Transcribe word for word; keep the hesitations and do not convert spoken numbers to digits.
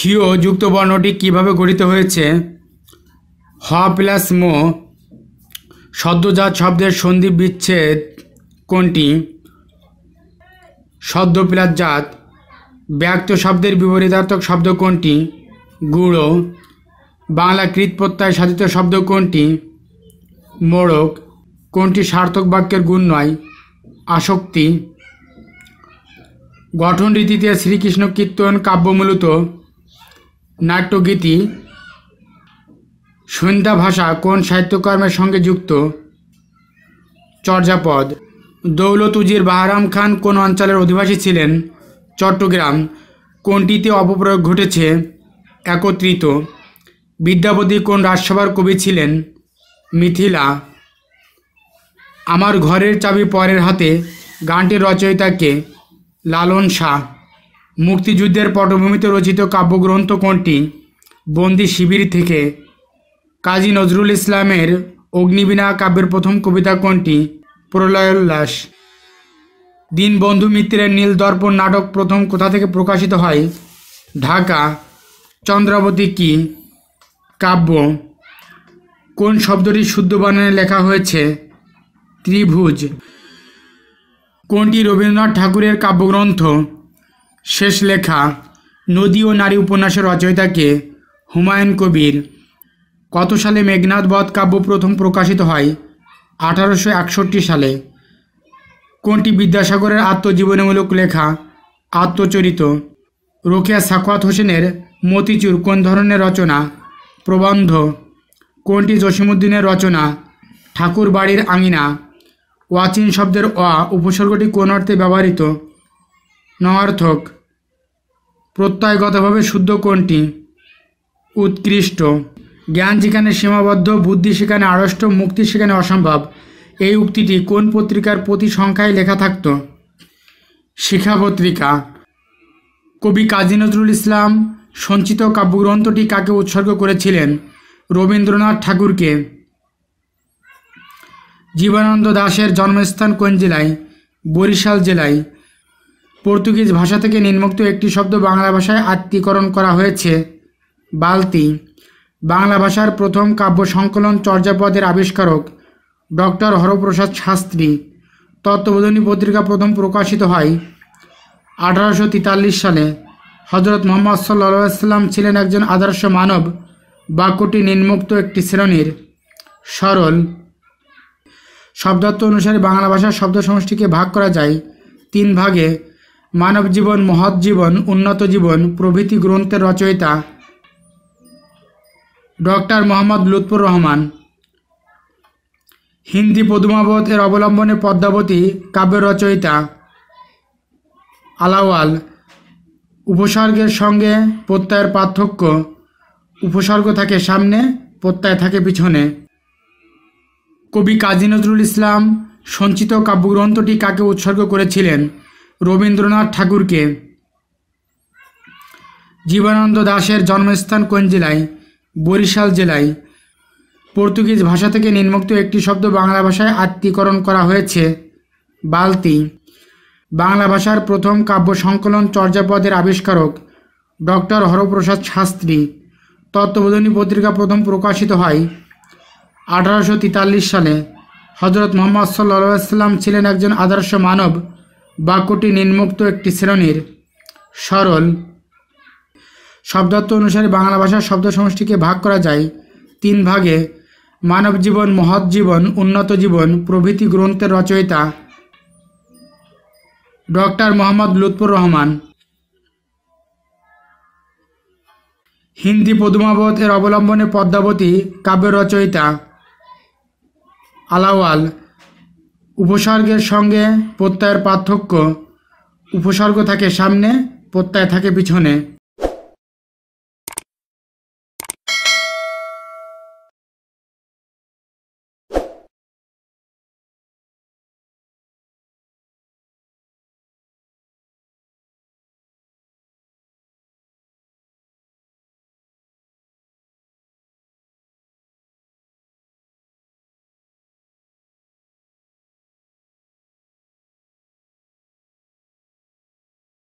ক্ষীয় যুক্ত বর্ণটি কিভাবে গঠিত হয়েছে? হ প্লাস মো সদ্যজাত শব্দের সন্ধি বিচ্ছেদ কোনটি? সদ্য প্লাস জাত। ব্যক্ত শব্দের বিপরীতার্থক শব্দ কোনটি? গুঁড়ো। বাংলা কৃত প্রত্যয় সাধিত শব্দ কোনটি? মোড়ক। কোনটি সার্থক বাক্যের গুণ নয়? আসক্তি। গঠন রীতিতে শ্রীকৃষ্ণ কীর্তন কাব্য মূলত নাট্যগীতি। সন্ধ্যা ভাষা কোন সাহিত্যকর্মের সঙ্গে যুক্ত? চর্যাপদ। দৌলত উজির বাহরাম খান কোন অঞ্চলের অধিবাসী ছিলেন? চট্টগ্রাম। কোনটিতে অপপ্রয়োগ ঘটেছে? একত্রিত। বিদ্যাপতি কোন রাজসভার কবি ছিলেন? মিথিলা। আমার ঘরের চাবি পরের হাতে গানটির রচয়িতা কে? লালন শাহ। মুক্তিযুদ্ধের পটভূমিতে রচিত কাব্যগ্রন্থ কোনটি? বন্দি শিবির থেকে। কাজী নজরুল ইসলামের অগ্নিবীণা কাব্যের প্রথম কবিতা কোনটি? প্রলয়োল্লাস। দীনবন্ধু মিত্রের নীল দর্পণ নাটক প্রথম কোথা থেকে প্রকাশিত হয়? ঢাকা। চন্দ্রাবতী কি? কাব্য। কোন শব্দটি শুদ্ধ বানানে লেখা হয়েছে? ত্রিভুজ। কোনটি রবীন্দ্রনাথ ঠাকুরের কাব্যগ্রন্থ? শেষ লেখা। নদী ও নারী উপন্যাসের রচয়িতা কে? হুমায়ুন কবির। কত সালে মেঘনাদ বধ কাব্য প্রথম প্রকাশিত হয়? আঠারোশো একষট্টি সালে। কোনটি বিদ্যাসাগরের আত্মজীবনীমূলক লেখা? আত্মচরিত। রোকেয়া সাখাওয়াত হোসেনের মতিচুর কোন ধরনের রচনা? প্রবন্ধ। কোনটি জসীমউদ্দিনের রচনা? ঠাকুর বাড়ির আঙিনা। ওয়াচিন শব্দের অ উপসর্গটি কোন অর্থে ব্যবহৃত? নয়ার্থক। প্রত্যয়গতভাবে শুদ্ধ কোনটি? উৎকৃষ্ট। জ্ঞান যেখানে সীমাবদ্ধ, বুদ্ধি সেখানে আড়ষ্ট, মুক্তি সেখানে অসম্ভব, এই উক্তিটি কোন পত্রিকার প্রতি সংখ্যায় লেখা থাকত? শিক্ষা পত্রিকা। কবি কাজী নজরুল ইসলাম সঞ্চিত কাব্যগ্রন্থটি কাকে উৎসর্গ করেছিলেন? রবীন্দ্রনাথ ঠাকুরকে। জীবনানন্দ দাশের জন্মস্থান কোন জেলায়? বরিশাল জেলায়। পর্তুগিজ ভাষা থেকে নিম্নোক্ত একটি শব্দ বাংলা ভাষায় আত্মীকরণ করা হয়েছে? বালতি। বাংলা ভাষার প্রথম কাব্য সংকলন চর্যাপদের আবিষ্কারক ডক্টর হরপ্রসাদ শাস্ত্রী। তত্ত্ববোধিনী পত্রিকা প্রথম প্রকাশিত হয় আঠারোশো তেতাল্লিশ সালে। হজরত মোহাম্মদ সাল্লাল্লাহু আলাইহি সাল্লাম ছিলেন একজন আদর্শ মানব। বাক্যটি নিম্নোক্ত একটি শ্রেণীর? সরল। শব্দার্থ অনুসারে বাংলা ভাষার শব্দ সমষ্টিকে ভাগ করা যায় তিন ভাগে। মানব জীবন, মহৎ জীবন, উন্নত জীবন প্রভৃতি গ্রন্থের রচয়িতা ডক্টর মোহাম্মদ লুৎফর রহমান। হিন্দি পদুমাবত এর অবলম্বনে পদ্মাবতী কাব্যের রচয়িতা আলাওয়াল। উপসর্গের সঙ্গে প্রত্যয়ের পার্থক্য? উপসর্গ থাকে সামনে, প্রত্যয় থাকে পিছনে। কবি কাজী নজরুল ইসলাম সঞ্চিত কাব্যগ্রন্থটি কাকে উৎসর্গ করেছিলেন? রবীন্দ্রনাথ ঠাকুরকে। জীবনানন্দ দাশের জন্মস্থান কোন জেলায়? বরিশাল জেলায়। পর্তুগিজ ভাষা থেকে নিম্নোক্ত একটি শব্দ বাংলা ভাষায় আত্মীকরণ করা হয়েছে? বালতি। বাংলা ভাষার প্রথম কাব্য সংকলন চর্যাপদের আবিষ্কারক ডক্টর হরপ্রসাদ শাস্ত্রী। তত্ত্ববোধিনী পত্রিকা প্রথম প্রকাশিত হয় আঠারোশো তেতাল্লিশ সালে। হজরত মোহাম্মদ সাল্লাল্লাহু আলাইহি সাল্লাম ছিলেন একজন আদর্শ মানব। বাক্যটি নিম্নোক্ত একটি শ্রেণীর? সরল। শব্দার্থ অনুসারে বাংলা ভাষার শব্দ সমষ্টিকে ভাগ করা যায় তিন ভাগে। মানব জীবন, মহৎ জীবন, উন্নত জীবন প্রভৃতি গ্রন্থের রচয়িতা ডক্টর মোহাম্মদ লুৎফর রহমান। হিন্দি পদুমাবত এর অবলম্বনে পদ্মাবতী কাব্যের রচয়িতা আলাওয়াল। উপসর্গের সঙ্গে প্রত্যয়ের পার্থক্য? উপসর্গ থাকে সামনে, প্রত্যয় থাকে পিছনে।